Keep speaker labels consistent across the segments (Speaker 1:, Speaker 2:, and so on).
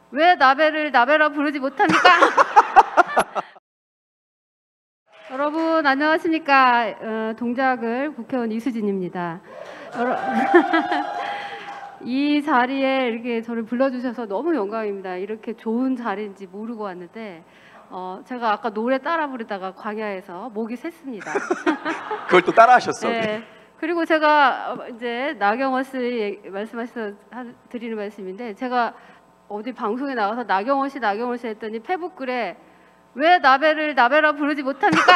Speaker 1: 왜 나베를 나베라 부르지 못합니까? 여러분 안녕하십니까? 동작을 국회의원 이수진입니다. 이 자리에 이렇게 저를 불러주셔서 너무 영광입니다. 이렇게 좋은 자리인지 모르고 왔는데 제가 아까 노래 따라 부르다가 광야에서 목이 샜습니다.
Speaker 2: 그걸 또 따라 하셨어.
Speaker 1: 네. 그리고 제가 이제 나경원 씨 말씀하셔서 드리는 말씀인데, 제가 어디 방송에 나가서 나경원 씨 했더니 페북글에 왜 나베를 나베라 부르지 못합니까?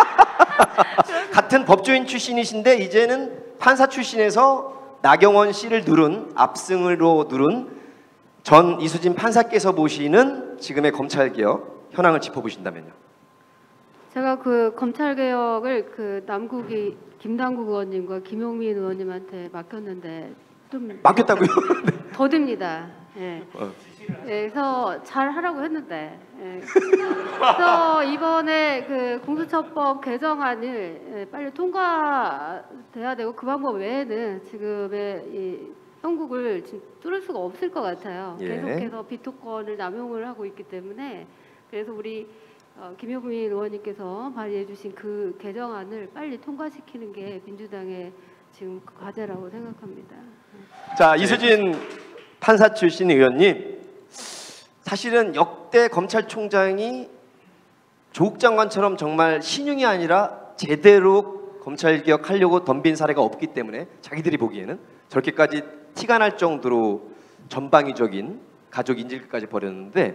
Speaker 2: 같은 법조인 출신이신데 이제는 판사 출신에서 나경원 씨를 누른, 압승으로 누른 전 이수진 판사께서 보시는 지금의 검찰개혁 현황을 짚어보신다면요.
Speaker 1: 제가 그 검찰개혁을 그 남국이 김남국 의원님과 김용민 의원님한테 맡겼는데 좀
Speaker 2: 맡겼다고요?
Speaker 1: 더딥니다. 예. 그래서 잘 하라고 했는데, 그래서 이번에 그 공수처법 개정안을 빨리 통과돼야 되고, 그 방법 외에는 지금의 이 형국을 뚫을 수가 없을 것 같아요. 계속해서 비토권을 남용을 하고 있기 때문에, 그래서 우리 김용민 의원님께서 발의해주신 그 개정안을 빨리 통과시키는 게 민주당의 지금 과제라고 생각합니다.
Speaker 2: 자, 이수진 판사 출신 의원님, 사실은 역대 검찰총장이 조국 장관처럼 정말 신용이 아니라 제대로 검찰개혁하려고 덤빈 사례가 없기 때문에 자기들이 보기에는 저렇게까지 티가 날 정도로 전방위적인 가족 인질까지 벌였는데,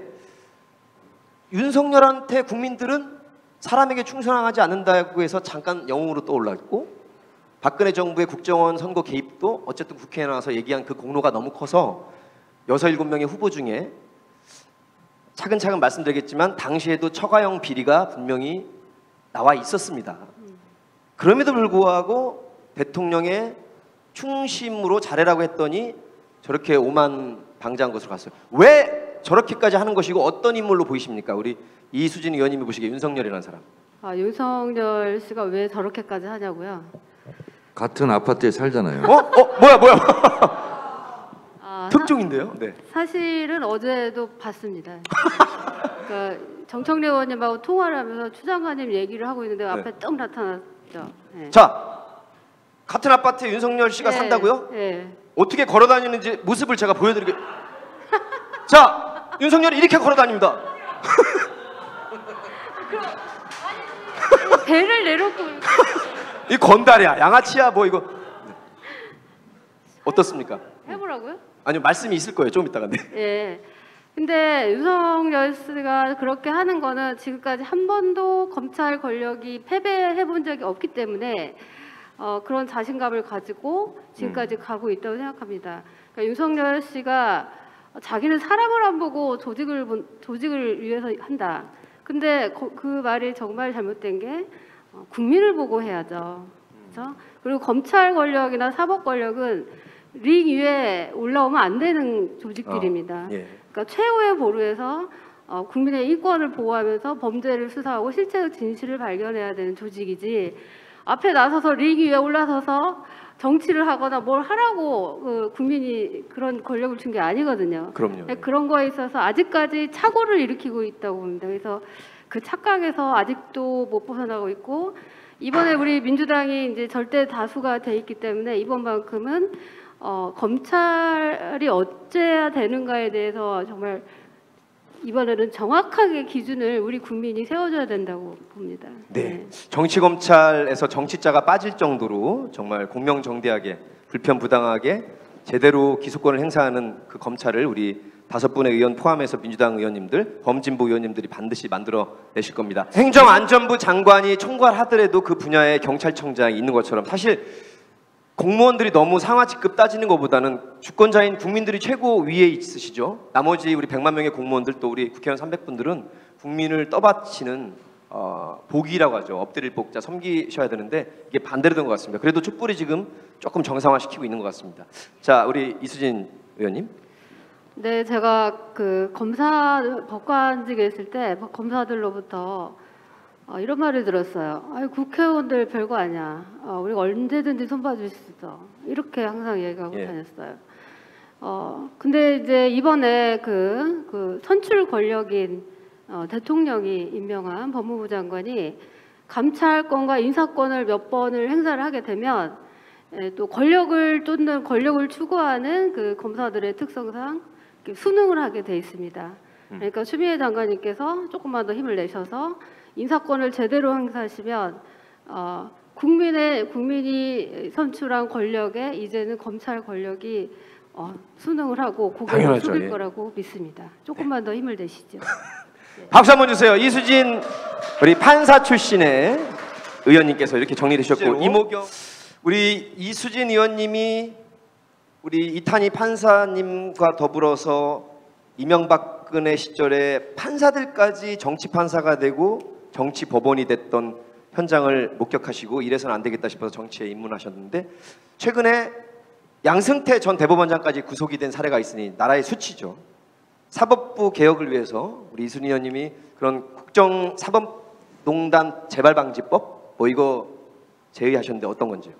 Speaker 2: 윤석열한테 국민들은 사람에게 충성하지 않는다고 해서 잠깐 영웅으로 떠올랐고, 박근혜 정부의 국정원 선거 개입도 어쨌든 국회에 나와서 얘기한 그 공로가 너무 커서 6, 7명의 후보 중에 차근차근 말씀드리겠지만 당시에도 처가형 비리가 분명히 나와 있었습니다. 그럼에도 불구하고 대통령의 충심으로 잘해라고 했더니 저렇게 오만방자한 것으로 갔어요. 왜 저렇게까지 하는 것이고 어떤 인물로 보이십니까? 우리 이수진 의원님이 보시기에 윤석열이라는 사람.
Speaker 1: 윤석열 씨가 왜 저렇게까지 하냐고요?
Speaker 3: 같은 아파트에 살잖아요.
Speaker 2: 뭐야? 특종인데요? 네.
Speaker 1: 사실은 어제도 봤습니다. 그러니까 정청래 의원님하고 통화를 하면서 추 장관님 얘기를 하고 있는데 앞에 떡 나타났죠. 네.
Speaker 2: 자, 같은 아파트에 윤석열 씨가 산다고요?
Speaker 1: 네.
Speaker 2: 어떻게 걸어다니는지 모습을 제가 보여드리게. 자, 윤석열이 이렇게 걸어다닙니다.
Speaker 1: 배를 내놓고
Speaker 2: 이 건달이야, 양아치야, 뭐 이거. 어떻습니까?
Speaker 1: 해보라고요?
Speaker 2: 아니요, 말씀이 있을 거예요, 좀 이따가. 네.
Speaker 1: 예. 근데 윤석열 씨가 그렇게 하는 거는 지금까지 한 번도 검찰 권력이 패배해 본 적이 없기 때문에 그런 자신감을 가지고 지금까지 가고 있다고 생각합니다. 그러니까 윤석열 씨가 자기는 사람을 안 보고 조직을 위해서 한다. 근데 그 말이 정말 잘못된 게 국민을 보고 해야죠. 그렇죠? 그리고 검찰 권력이나 사법 권력은 링 위에 올라오면 안 되는 조직들입니다. 그러니까 최후의 보루에서 국민의 인권을 보호하면서 범죄를 수사하고 실체적 진실을 발견해야 되는 조직이지, 앞에 나서서 링 위에 올라서서 정치를 하거나 뭘 하라고 국민이 그런 권력을 준 게 아니거든요.
Speaker 2: 그럼요.
Speaker 1: 그런 거에 있어서 아직까지 착오를 일으키고 있다고 봅니다. 그래서 그 착각에서 아직도 못 벗어나고 있고, 이번에 우리 민주당이 이제 절대 다수가 돼 있기 때문에 이번만큼은 검찰이 어째야 되는가에 대해서 정말 이번에는 정확하게 기준을 우리 국민이 세워줘야 된다고 봅니다.
Speaker 2: 네. 정치 검찰에서 정치자가 빠질 정도로 정말 공명정대하게 불편부당하게 제대로 기소권을 행사하는 그 검찰을 우리 5분의 의원 포함해서 민주당 의원님들, 범진보 의원님들이 반드시 만들어내실 겁니다. 행정안전부 장관이 총괄하더라도 그 분야에 경찰청장이 있는 것처럼, 사실 공무원들이 너무 상하직급 따지는 것보다는 주권자인 국민들이 최고 위에 있으시죠. 나머지 우리 100만 명의 공무원들, 또 우리 국회의원 300분들은 국민을 떠받치는 복이라고 하죠. 엎드릴 복자 섬기셔야 되는데 이게 반대로 된 것 같습니다. 그래도 촛불이 지금 조금 정상화시키고 있는 것 같습니다. 자, 우리 이수진 의원님.
Speaker 1: 네, 제가 그 법관직에 있을 때 검사들로부터 이런 말을 들었어요. 아니, 국회의원들 별거 아니야. 우리가 언제든지 손봐줄 수 있어. 이렇게 항상 얘기하고 다녔어요. 근데 이제 이번에 그 선출 권력인 대통령이 임명한 법무부 장관이 감찰권과 인사권을 몇 번을 행사를 하게 되면 또 권력을 쫓는 권력을 추구하는 그 검사들의 특성상 이렇게 순응을 하게 돼 있습니다. 그러니까 추미애 장관님께서 조금만 더 힘을 내셔서 인사권을 제대로 행사하시면 국민이 선출한 권력에 이제는 검찰 권력이 순응을 하고 고개를
Speaker 2: 당연하죠,
Speaker 1: 숙일
Speaker 2: 예.
Speaker 1: 거라고 믿습니다. 조금만 더 힘을 내시죠.
Speaker 2: 박수 한번 주세요. 이수진 우리 판사 출신의 의원님께서 이렇게 정리를 해주셨고 이모경 우리 이수진 의원님이 우리 이탄희 판사님과 더불어서 이명박근혜 시절에 판사들까지 정치 판사가 되고 정치 법원이 됐던 현장을 목격하시고 이래서는 안 되겠다 싶어서 정치에 입문하셨는데 최근에 양승태 전 대법원장까지 구속이 된 사례가 있으니 나라의 수치죠. 사법부 개혁을 위해서 우리 이순희 의원님이 그런 국정사법농단 재발방지법 뭐 이거 제의하셨는데 어떤 건지요?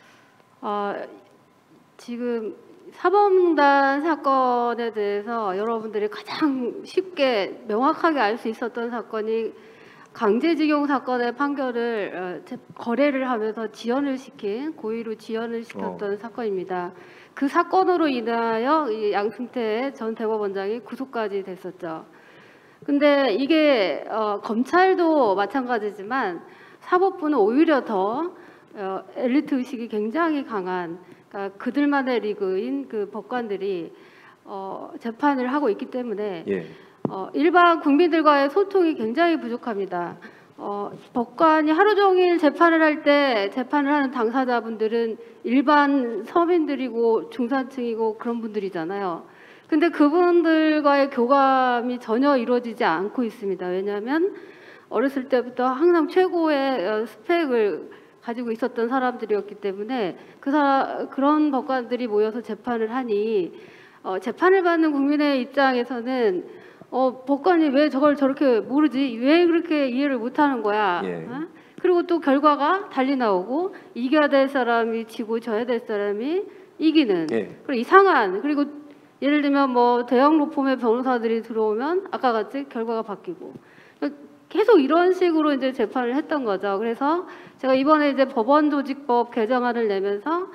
Speaker 1: 지금 사법농단 사건에 대해서 여러분들이 가장 쉽게 명확하게 알 수 있었던 사건이 강제징용 사건의 판결을 거래를 하면서 지연을 시킨 고의로 지연을 시켰던 사건입니다. 그 사건으로 인하여 이 양승태 전 대법원장이 구속까지 됐었죠. 근데 이게 검찰도 마찬가지지만 사법부는 오히려 더 엘리트 의식이 굉장히 강한 그러니까 그들만의 리그인 그 법관들이 재판을 하고 있기 때문에
Speaker 2: 예.
Speaker 1: 일반 국민들과의 소통이 굉장히 부족합니다. 법관이 하루 종일 재판을 할 때 재판을 하는 당사자분들은 일반 서민들이고 중산층이고 그런 분들이잖아요. 근데 그분들과의 교감이 전혀 이루어지지 않고 있습니다. 왜냐하면 어렸을 때부터 항상 최고의 스펙을 가지고 있었던 사람들이었기 때문에 그런 법관들이 모여서 재판을 하니 재판을 받는 국민의 입장에서는 법관이 왜 저걸 저렇게 모르지? 왜 그렇게 이해를 못하는 거야?
Speaker 2: 예.
Speaker 1: 그리고 또 결과가 달리 나오고 이겨야 될 사람이 지고 져야 될 사람이 이기는
Speaker 2: 예.
Speaker 1: 그리고 이상한 그리고 예를 들면 뭐 대형 로펌의 변호사들이 들어오면 아까 같이 결과가 바뀌고 계속 이런 식으로 이제 재판을 했던 거죠. 그래서 제가 이번에 이제 법원조직법 개정안을 내면서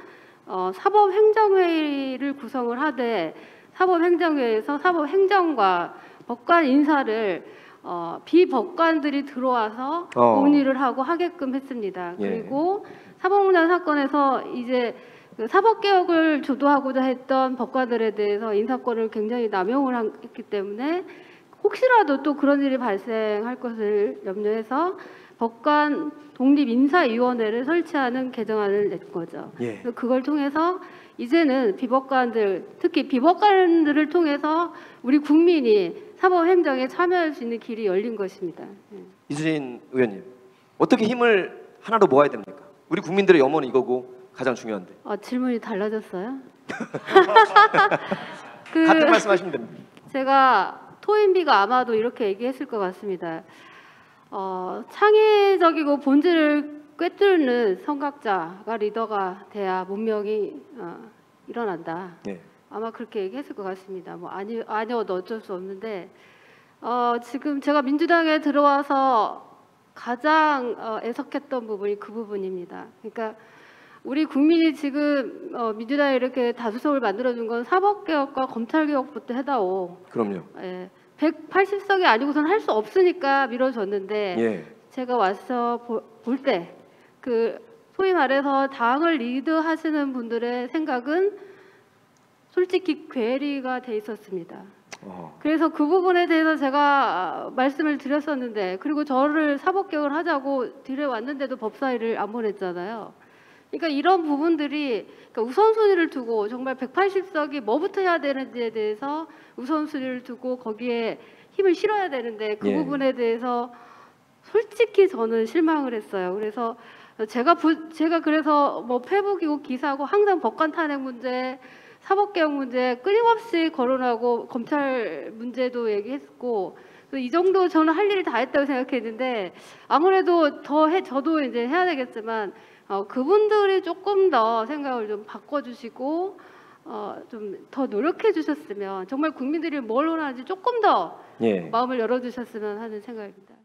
Speaker 1: 사법행정회의를 구성을 하되 사법행정회의에서 사법행정과 법관 인사를 비법관들이 들어와서 논의를 하고 하게끔 했습니다.
Speaker 2: 예.
Speaker 1: 그리고 사법농단 사건에서 이제 그 사법개혁을 주도하고자 했던 법관들에 대해서 인사권을 굉장히 남용을 했기 때문에 혹시라도 또 그런 일이 발생할 것을 염려해서 법관 독립인사위원회를 설치하는 개정안을 낸 거죠.
Speaker 2: 예.
Speaker 1: 그래서 그걸 통해서 이제는 비법관들, 특히 비법관들을 통해서 우리 국민이 사법행정에 참여할 수 있는 길이 열린 것입니다.
Speaker 2: 이수진 의원님 어떻게 힘을 하나로 모아야 됩니까? 우리 국민들의 염원은 이거고 가장 중요한데.
Speaker 1: 질문이 달라졌어요?
Speaker 2: 같은 말씀하시면 됩니다.
Speaker 1: 제가 토인비가 아마도 이렇게 얘기했을 것 같습니다. 창의적이고 본질을 꿰뚫는 선각자가 리더가 돼야 문명이 일어난다.
Speaker 2: 예.
Speaker 1: 아마 그렇게 얘기했을 것 같습니다. 뭐 아니어도 어쩔 수 없는데 지금 제가 민주당에 들어와서 가장 애석했던 부분이 그 부분입니다. 그러니까 우리 국민이 지금 민주당이 이렇게 다수석을 만들어준 건 사법개혁과 검찰개혁부터 해다오.
Speaker 2: 그럼요.
Speaker 1: 180석이 아니고선 할 수 없으니까 미뤄졌는데
Speaker 2: 예.
Speaker 1: 제가 와서 볼 때 그 소위 말해서 당을 리드하시는 분들의 생각은 솔직히 괴리가 돼 있었습니다. 그래서 그 부분에 대해서 제가 말씀을 드렸었는데 그리고 저를 사법개혁을 하자고 들여왔는데도 법사위를 안 보냈잖아요. 그러니까 이런 부분들이 그러니까 우선순위를 두고 정말 180석이 뭐부터 해야 되는지에 대해서 우선순위를 두고 거기에 힘을 실어야 되는데 그
Speaker 2: 예.
Speaker 1: 부분에 대해서 솔직히 저는 실망을 했어요. 그래서 제가 그래서 뭐 페북이고 기사고 항상 법관 탄핵 문제, 사법개혁 문제 끊임없이 거론하고 검찰 문제도 얘기했고 이 정도 저는 할 일을 다 했다고 생각했는데 아무래도 저도 이제 해야 되겠지만 그분들이 조금 더 생각을 좀 바꿔주시고 좀 더 노력해 주셨으면 정말 국민들이 뭘 원하는지 조금 더
Speaker 2: 예.
Speaker 1: 마음을 열어주셨으면 하는 생각입니다.